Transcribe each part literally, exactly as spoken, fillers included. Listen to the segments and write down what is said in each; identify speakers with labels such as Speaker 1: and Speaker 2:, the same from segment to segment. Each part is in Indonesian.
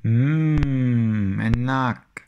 Speaker 1: Hmm, enak.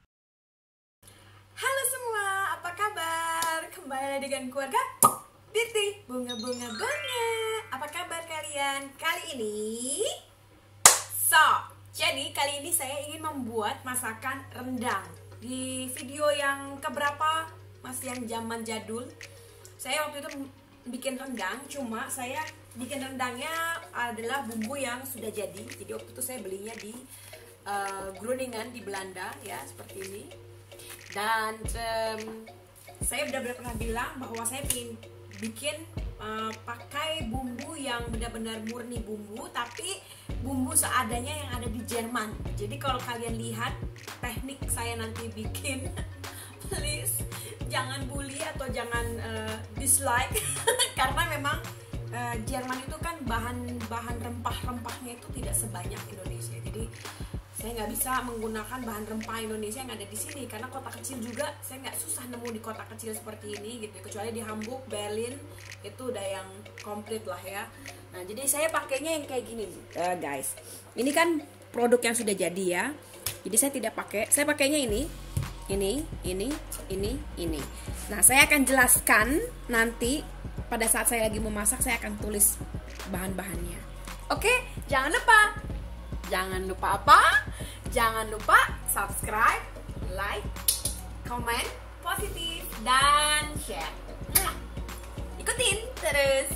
Speaker 2: Halo semua, apa kabar? Kembali lagi dengan keluarga Dirti Bunga-bunga bunga. Apa kabar kalian? Kali ini So, jadi kali ini saya ingin membuat masakan rendang. Di video yang keberapa, masih yang zaman jadul, saya waktu itu bikin rendang, cuma saya bikin rendangnya adalah bumbu yang sudah jadi. Jadi waktu itu saya belinya di uh, Groningen di Belanda ya, seperti ini. Dan um, saya benar-benar pernah bilang bahwa saya ingin bikin uh, pakai bumbu yang benar-benar murni bumbu, tapi bumbu seadanya yang ada di Jerman. Jadi kalau kalian lihat teknik saya nanti bikin, please jangan bully atau jangan uh, dislike karena memang uh, Jerman itu kan bahan-bahan rempah-rempahnya itu tidak sebanyak Indonesia. Jadi saya nggak bisa menggunakan bahan rempah Indonesia yang ada di sini karena kota kecil juga saya nggak susah nemu di kota kecil seperti ini gitu, kecuali di Hamburg, Berlin itu udah yang komplit lah ya. Nah jadi saya pakainya yang kayak gini uh, guys. Ini kan produk yang sudah jadi ya. Jadi saya tidak pakai, saya pakainya ini, ini, ini, ini, ini. Nah saya akan jelaskan nanti pada saat saya lagi memasak, saya akan tulis bahan-bahannya. Oke, jangan lupa. Jangan lupa apa? Jangan lupa subscribe, like, comment, positif, dan share. Nah, ikutin terus.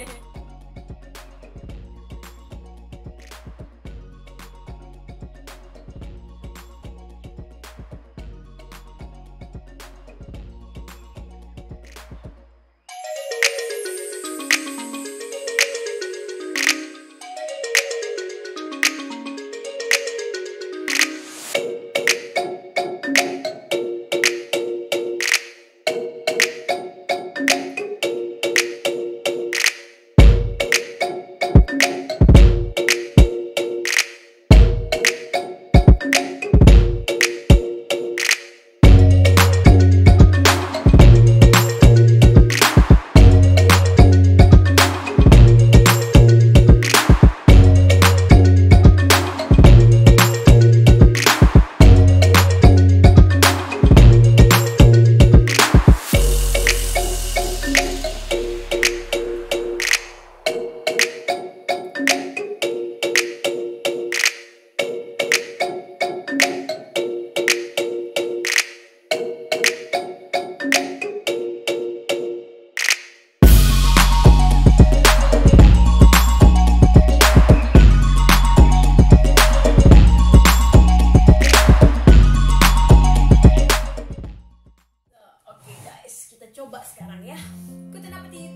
Speaker 2: Coba sekarang ya. Ikutin apetit.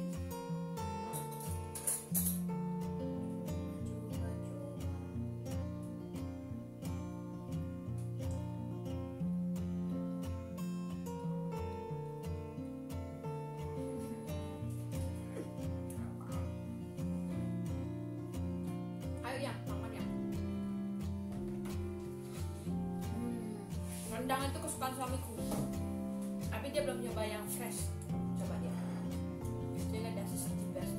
Speaker 2: Ayo ya, makan ya. Hmm, rendang itu kesukaan suamiku. Tapi dia belum nyoba yang fresh. Coba dia. Dia lihat das is the best.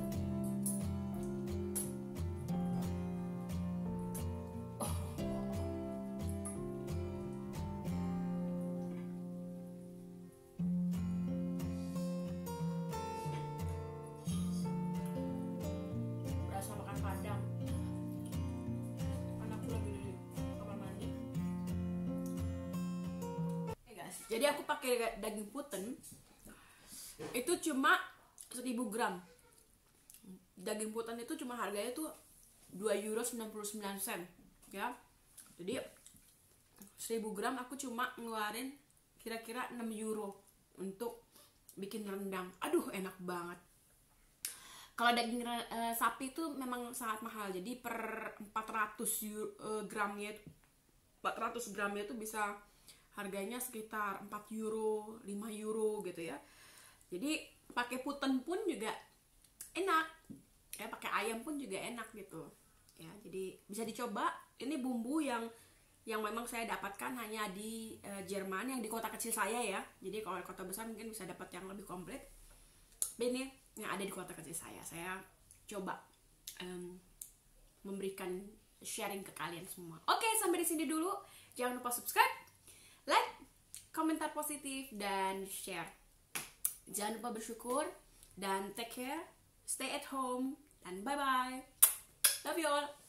Speaker 2: Oh. Berasa makan padang. Anakku lagi di kamar mandi. Hey guys, jadi aku pakai daging puten itu cuma seribu gram. Daging puten itu cuma harganya tuh dua euro sembilan puluh sembilan sen ya. Jadi seribu gram aku cuma ngeluarin kira-kira enam euro untuk bikin rendang. Aduh enak banget. Kalau daging uh, sapi itu memang sangat mahal. Jadi per empat ratus euro, uh, gramnya empat ratus gramnya itu bisa harganya sekitar empat euro, lima euro gitu ya. Jadi pakai puten pun juga enak. Ya pakai ayam pun juga enak gitu. Ya, jadi bisa dicoba. Ini bumbu yang yang memang saya dapatkan hanya di uh, Jerman, yang di kota kecil saya ya. Jadi kalau kota besar mungkin bisa dapat yang lebih komplit. Ini yang ada di kota kecil saya. Saya coba um, memberikan
Speaker 1: sharing ke kalian semua. Oke, sampai di sini dulu. Jangan lupa subscribe, like, komentar positif, dan share. Jangan lupa bersyukur dan take care, stay at home, dan bye bye. Love you all.